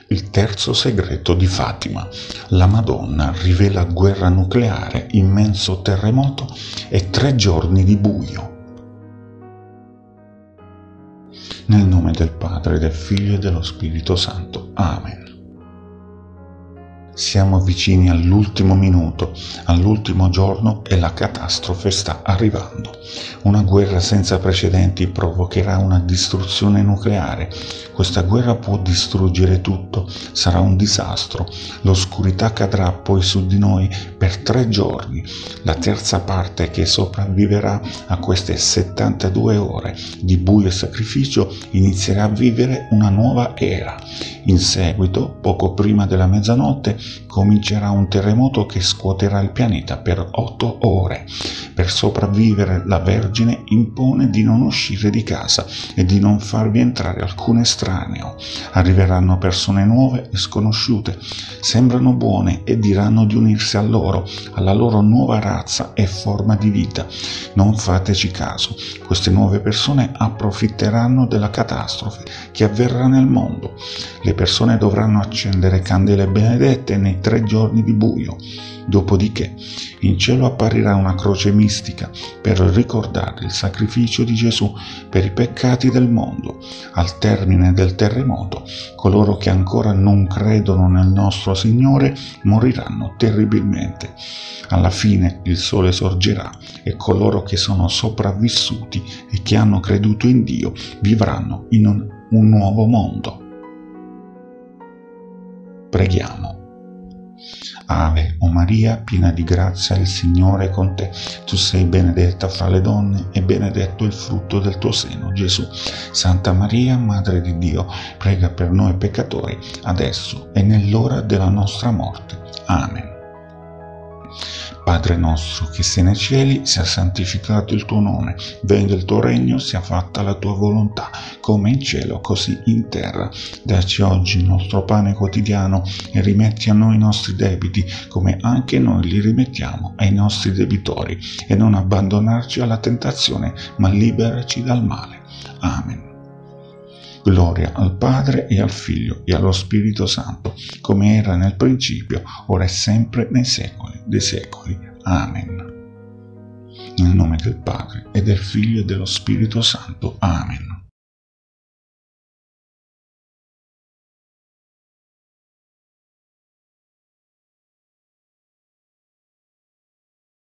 Il terzo segreto di Fatima. La Madonna rivela guerra nucleare, immenso terremoto e 3 giorni di buio. Nel nome del Padre, del Figlio e dello Spirito Santo. Amen. Siamo vicini all'ultimo minuto, all'ultimo giorno e la catastrofe sta arrivando. Una guerra senza precedenti provocherà una distruzione nucleare. Questa guerra può distruggere tutto, sarà un disastro. L'oscurità cadrà poi su di noi per 3 giorni. La terza parte che sopravviverà a queste 72 ore di buio e sacrificio inizierà a vivere una nuova era. In seguito, poco prima della mezzanotte, comincerà un terremoto che scuoterà il pianeta per 8 ore. Per sopravvivere, la Vergine impone di non uscire di casa e di non farvi entrare alcun estraneo. Arriveranno persone nuove e sconosciute, sembrano buone e diranno di unirsi a loro, alla loro nuova razza e forma di vita. Non fateci caso, queste nuove persone approfitteranno della catastrofe che avverrà nel mondo. Le persone dovranno accendere candele benedette nei 3 giorni di buio. Dopodiché in cielo apparirà una croce mistica per ricordare il sacrificio di Gesù per i peccati del mondo. Al termine del terremoto, coloro che ancora non credono nel nostro Signore moriranno terribilmente. Alla fine il sole sorgerà e coloro che sono sopravvissuti e che hanno creduto in Dio vivranno in un nuovo mondo. Preghiamo. Ave, o Maria, piena di grazia, il Signore è con te. Tu sei benedetta fra le donne e benedetto il frutto del tuo seno, Gesù. Santa Maria, Madre di Dio, prega per noi peccatori, adesso e nell'ora della nostra morte. Amen. Padre nostro che sei nei cieli, sia santificato il tuo nome, venga il tuo regno, sia fatta la tua volontà, come in cielo così in terra. Dacci oggi il nostro pane quotidiano e rimetti a noi i nostri debiti, come anche noi li rimettiamo ai nostri debitori, e non abbandonarci alla tentazione, ma liberaci dal male. Amen. Gloria al Padre e al Figlio e allo Spirito Santo, come era nel principio, ora e sempre, nei secoli dei secoli. Amen. Nel nome del Padre e del Figlio e dello Spirito Santo. Amen.